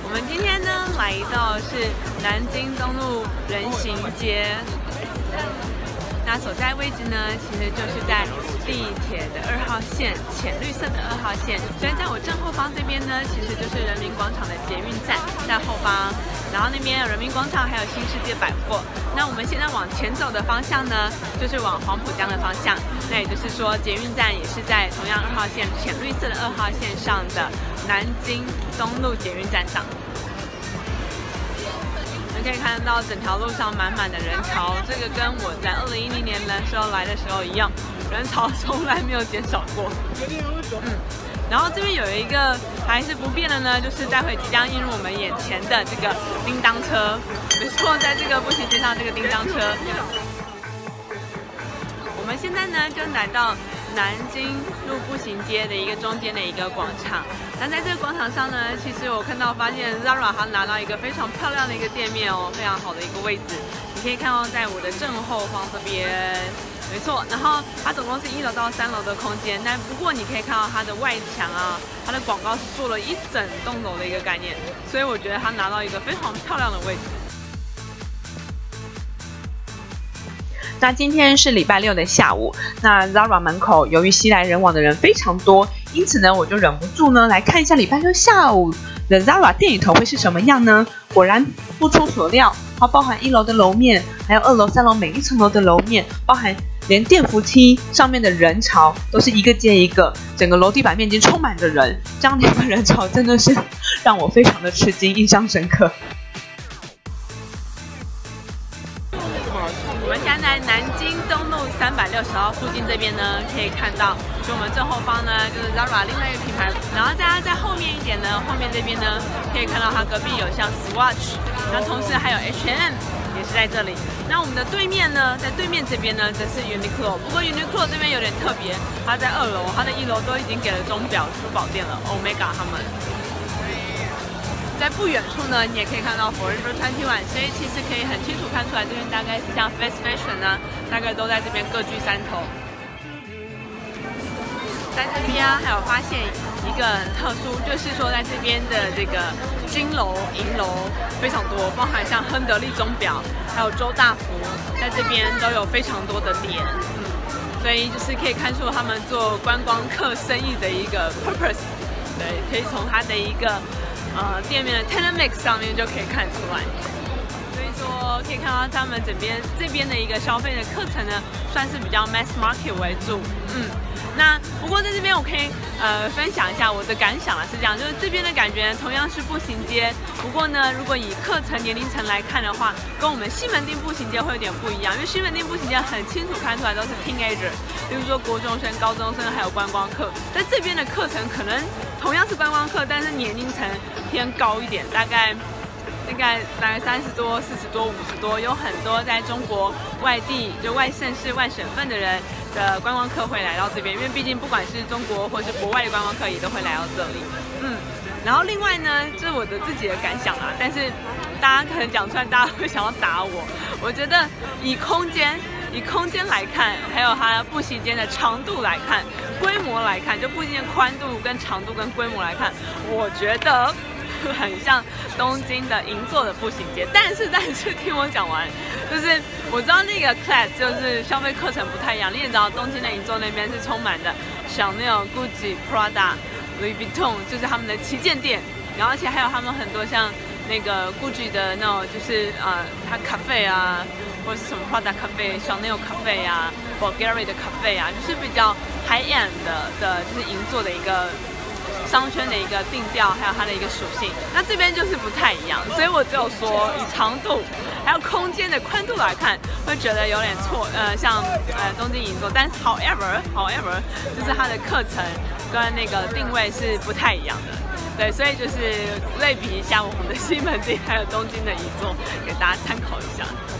我们今天呢来到是南京东路人行街，那所在位置呢其实就是在地铁的2号线，浅绿色的2号线。所以在我正后方这边呢，其实就是人民广场的捷运站在后方，然后那边有人民广场，还有新世界百货。那我们现在往前走的方向呢，就是往黄浦江的方向。那也就是说，捷运站也是在同样2号线浅绿色的2号线上的南京东路捷运站上。我们可以看到整条路上满满的人潮，这个跟我在2010年的时候来的时候一样，人潮从来没有减少过。然后这边有一个还是不变的呢，就是待会即将映入我们眼前的这个叮当车。没错，在这个步行街上这个叮当车。我们现在呢就来到南京路步行街的一个中间的一个广场。那在这个广场上呢，其实我发现 Zara 它拿到一个非常漂亮的一个店面哦，非常好的一个位置。你可以看到在我的正后方这边，没错。然后它总共是1楼到3楼的空间，但不过你可以看到它的外墙啊，它的广告是做了一整栋楼的一个概念，所以我觉得它拿到一个非常漂亮的位置。那今天是礼拜6的下午，那 Zara 门口由于熙来人往的人非常多，因此呢，我就忍不住呢来看一下礼拜6下午的 Zara 店里头会是什么样呢？果然不出所料，它包含1楼的楼面，还有2楼、3楼每一层楼的楼面，包含连电扶梯上面的人潮都是一个接一个，整个楼地板面积充满着人，这样的一个人潮真的是让我非常的吃惊，印象深刻。我们现在在南京东路360号附近这边呢，可以看到，就我们正后方呢就是 Zara 另外一个品牌，然后在后面一点呢，后面这边呢可以看到它隔壁有像 Swatch， 那同时还有 H&M 也是在这里。那我们的对面呢，在对面这边呢则是 Uniqlo， 不过 Uniqlo 这边有点特别，它在2楼，它的1楼都已经给了钟表珠宝店了 ，Omega 他们。在不远处呢，你也可以看到 Forever 21，所以其实可以很清楚看出来，这边大概是像 Fast Fashion 呢，大概都在这边各据山头。在这边还有发现一个很特殊，就是说在这边的这个金楼、银楼非常多，包含像亨得利钟表，还有周大福，在这边都有非常多的店。所以就是可以看出他们做观光客生意的一个 purpose。对，可以从它的一个店面的 tenant mix 上面就可以看出来。所以说可以看到他们这边的一个消费的课程呢，算是比较 mass market 为主。那不过在这边我可以分享一下我的感想是这样，就是这边的感觉同样是步行街，不过呢，如果以课程年龄层来看的话，跟我们西门町步行街会有点不一样，因为西门町步行街很清楚看出来都是 teenager， 比如说国中生、高中生还有观光客，在这边的课程可能同样是观光客，但是年龄层偏高一点，大概30多、40多、50多，有很多在中国外地就外县市、外省份的人的观光客会来到这边，因为毕竟不管是中国或是国外的观光客也都会来到这里。然后另外呢，这是我的自己的感想啦，但是大家可能讲出来，大家会想要打我。我觉得以空间来看，还有它步行街的长度来看、规模来看，就步行街宽度跟长度跟规模来看，我觉得很像东京的银座的步行街，但是听我讲完，就是我知道那个 class 就是消费课程不太一样。你也知道东京的银座那边是充满的 Chanel、Gucci、Prada、Louis Vuitton， 就是他们的旗舰店，然后而且还有他们很多像那个 Gucci 的那种，就是它 cafe 啊，或者是什么 Prada cafe、Chanel cafe 啊、Bulgari 的 cafe 啊，就是比较 high end 的，就是银座的一个商圈的一个定调，还有它的一个属性，那这边就是不太一样，所以我只有说以长度还有空间的宽度来看，会觉得有点像东京银座，但是 however 就是它的课程跟那个定位是不太一样的，对，所以就是类比一下我们的西门町还有东京的银座，给大家参考一下。